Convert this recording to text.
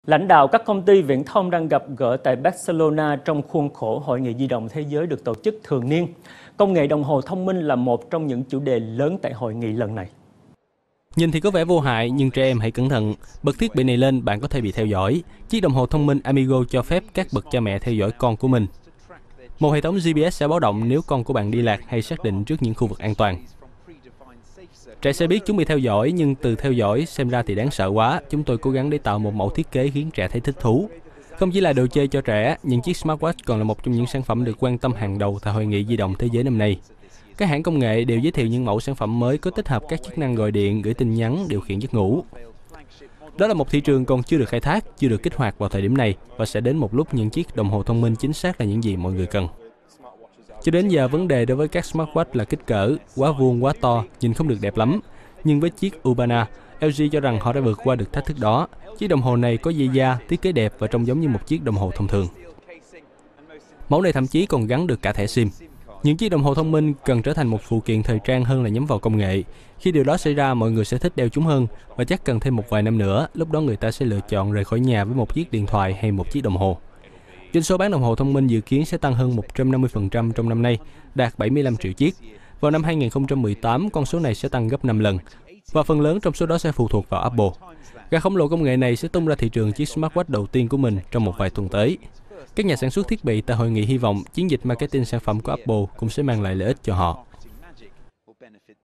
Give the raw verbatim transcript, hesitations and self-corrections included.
Lãnh đạo các công ty viễn thông đang gặp gỡ tại Barcelona trong khuôn khổ Hội nghị di động thế giới được tổ chức thường niên. Công nghệ đồng hồ thông minh là một trong những chủ đề lớn tại hội nghị lần này. Nhìn thì có vẻ vô hại, nhưng trẻ em hãy cẩn thận. Bật thiết bị này lên, bạn có thể bị theo dõi. Chiếc đồng hồ thông minh Amigo cho phép các bậc cha mẹ theo dõi con của mình. Một hệ thống giê pê ét sẽ báo động nếu con của bạn đi lạc hay xác định trước những khu vực an toàn. Trẻ sẽ biết chúng bị theo dõi, nhưng từ theo dõi xem ra thì đáng sợ quá. Chúng tôi cố gắng để tạo một mẫu thiết kế khiến trẻ thấy thích thú. Không chỉ là đồ chơi cho trẻ, nhưng chiếc smartwatch còn là một trong những sản phẩm được quan tâm hàng đầu tại Hội nghị di động thế giới năm nay. Các hãng công nghệ đều giới thiệu những mẫu sản phẩm mới có tích hợp các chức năng gọi điện, gửi tin nhắn, điều khiển giấc ngủ. Đó là một thị trường còn chưa được khai thác, chưa được kích hoạt vào thời điểm này, và sẽ đến một lúc những chiếc đồng hồ thông minh chính xác là những gì mọi người cần. Cho đến giờ, vấn đề đối với các smartwatch là kích cỡ, quá vuông, quá to, nhìn không được đẹp lắm. Nhưng với chiếc Urbana, lờ giê cho rằng họ đã vượt qua được thách thức đó. Chiếc đồng hồ này có dây da, thiết kế đẹp và trông giống như một chiếc đồng hồ thông thường. Mẫu này thậm chí còn gắn được cả thẻ SIM. Những chiếc đồng hồ thông minh cần trở thành một phụ kiện thời trang hơn là nhắm vào công nghệ. Khi điều đó xảy ra, mọi người sẽ thích đeo chúng hơn, và chắc cần thêm một vài năm nữa, lúc đó người ta sẽ lựa chọn rời khỏi nhà với một chiếc điện thoại hay một chiếc đồng hồ. Doanh số bán đồng hồ thông minh dự kiến sẽ tăng hơn một trăm năm mươi phần trăm trong năm nay, đạt bảy mươi lăm triệu chiếc. Vào năm hai nghìn không trăm mười tám, con số này sẽ tăng gấp năm lần, và phần lớn trong số đó sẽ phụ thuộc vào Apple. Gã khổng lồ công nghệ này sẽ tung ra thị trường chiếc smartwatch đầu tiên của mình trong một vài tuần tới. Các nhà sản xuất thiết bị tại hội nghị hy vọng chiến dịch marketing sản phẩm của Apple cũng sẽ mang lại lợi ích cho họ.